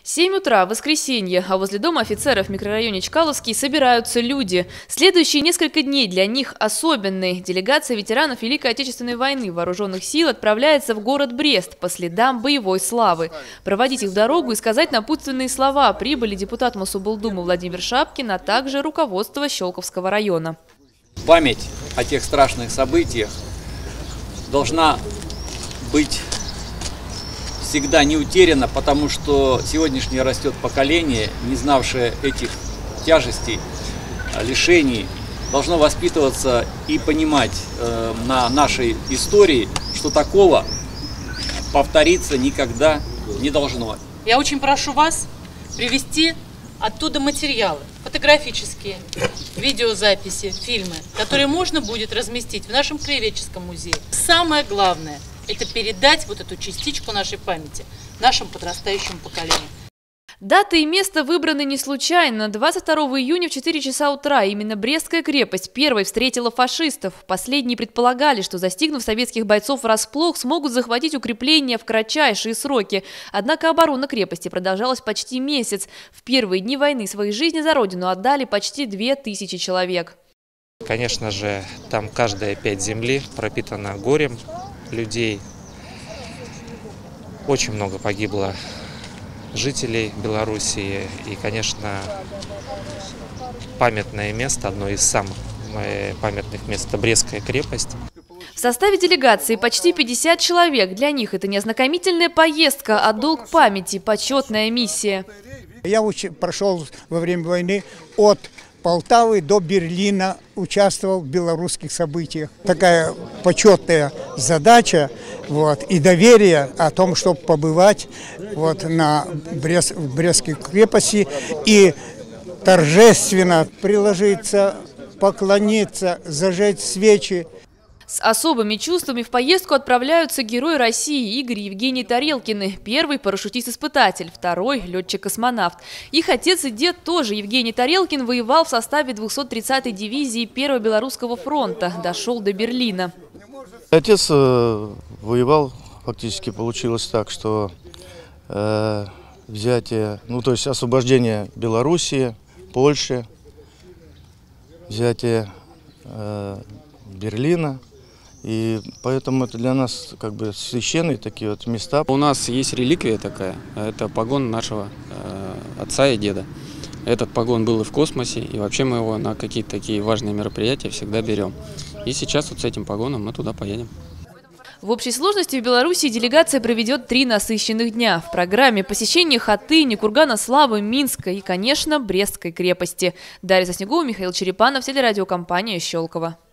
7 утра, воскресенье, а возле дома офицеров в микрорайоне Чкаловский собираются люди. Следующие несколько дней для них особенные. Делегация ветеранов Великой Отечественной войны вооруженных сил отправляется в город Брест по следам боевой славы. Проводить их в дорогу и сказать напутственные слова прибыли депутат Мособлдумы Владимир Шапкин, а также руководство Щелковского района. Память о тех страшных событиях должна быть всегда не утеряна, потому что сегодняшнее растет поколение, не знавшее этих тяжестей, лишений, должно воспитываться и понимать на нашей истории, что такого повториться никогда не должно. Я очень прошу вас привезти оттуда материалы, фотографические, видеозаписи, фильмы, которые можно будет разместить в нашем краеведческом музее. Самое главное – это передать вот эту частичку нашей памяти нашему подрастающему поколению. Дата и место выбраны не случайно. 22 июня в 4 часа утра именно Брестская крепость первой встретила фашистов. Последние предполагали, что, застигнув советских бойцов врасплох, смогут захватить укрепления в кратчайшие сроки. Однако оборона крепости продолжалась почти месяц. В первые дни войны своей жизни за родину отдали почти 2000 человек. Конечно же, там каждая пядь земли пропитана горем людей. Очень много погибло жителей Белоруссии. И, конечно, памятное место, одно из самых памятных мест – это Брестская крепость. В составе делегации почти 50 человек. Для них это не ознакомительная поездка, а долг памяти, почетная миссия. Я прошел во время войны от Полтавы до Берлина, участвовал в белорусских событиях. Такая почетная задача и доверие о том, чтобы побывать в Брестской крепости и торжественно приложиться, поклониться, зажечь свечи. С особыми чувствами в поездку отправляются герои России Игорь и Евгений Тарелкины. Первый – парашютист-испытатель, второй – летчик-космонавт. Их отец и дед тоже, Евгений Тарелкин, воевал в составе 230-й дивизии 1-го Белорусского фронта, дошел до Берлина. Отец воевал, фактически получилось так, что взятие, то есть освобождение Белоруссии, Польши, взятие Берлина. И поэтому это для нас как бы священные такие вот места. У нас есть реликвия такая, это погон нашего отца и деда. Этот погон был и в космосе, и вообще мы его на какие-то такие важные мероприятия всегда берем. И сейчас вот с этим погоном мы туда поедем. В общей сложности в Беларуси делегация проведет 3 насыщенных дня. В программе посещение Хатыни, Кургана Славы, Минска и, конечно, Брестской крепости. Дарья Соснегова, Михаил Черепанов, телерадиокомпания «Щелково».